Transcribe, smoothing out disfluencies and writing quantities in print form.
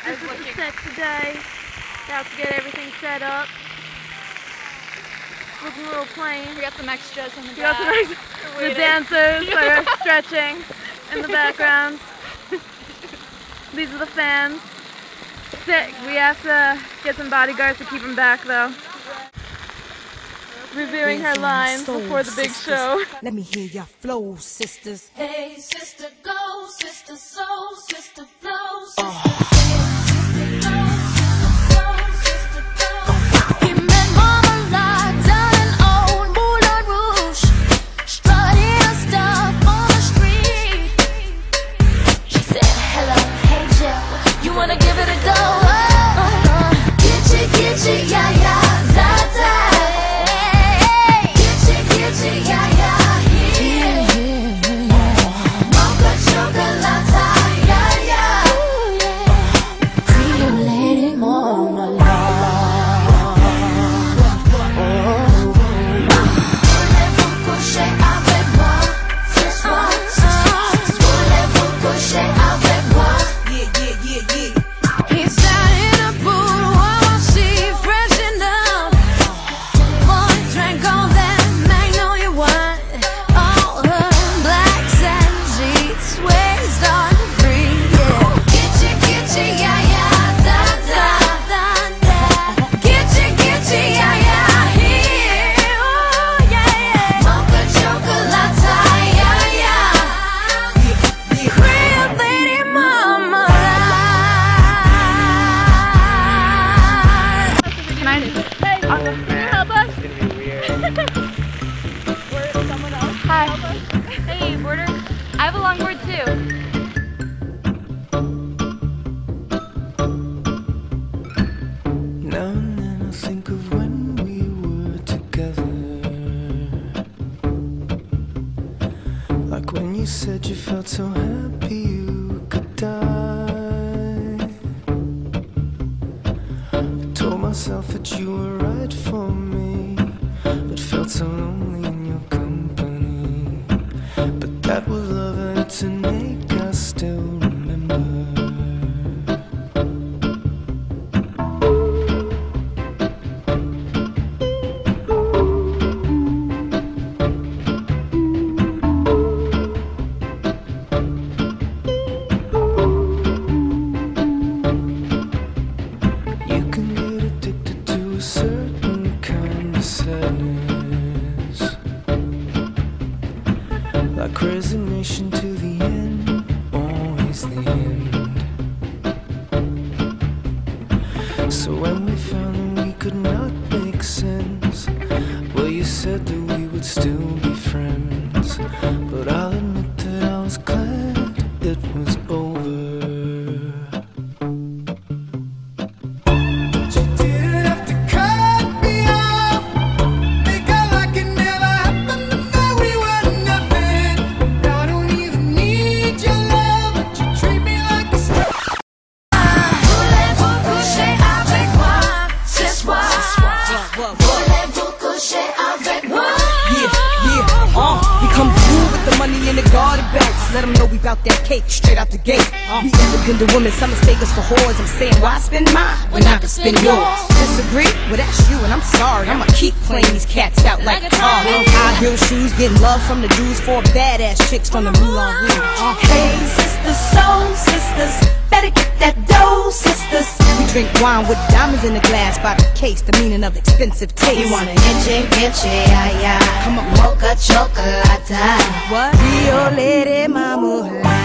This is the set today. About to get everything set up. Looking a little plain. We got some extras in the back. The dancers are stretching in the background. These are the fans. Sick. We have to get some bodyguards to keep them back though. Reviewing her lines before the big show. Let me hear your flow, sisters. Hey, sister, go, sister, soul, sister, flow, sister. Hey, sister, go, sister, soul, sister, go. He met Marmalade down in old Moulin Rouge, strutting her stuff on the street. She said, hello, hey, Joe, you wanna give it a go? Get you, yeah, yeah, da, da. Hi. Hey, boarder. I have a longboard too. Now and then I think of when we were together, like when you said you felt so happy you could die. I told myself that you were right for me, but felt so lonely in your company. But that was love and it's an ache I still remember. You can get addicted to a certain kind of sadness, like resignation to the end, always the end. So when we found that we could not make sense, well, you said that we would still be friends. But I'll admit that I was glad it was over. In the garden bags, let them know we bout that cake straight out the gate. We independent women, some mistake us for whores. I'm saying, why spend mine when I can spend yours? Disagree? Well, that's you, and I'm sorry. I'ma keep playing these cats out like tar. High heel shoes, getting love from the dudes, 4 badass chicks from the Moulin Rouge. Hey, sisters, soul sisters, better get that dough, sisters. We drink wine with diamonds in the glass by the case, the meaning of expensive taste. You wanna get yeah, yeah. Come on, mocha chocolate. what? Rio Lady Mama.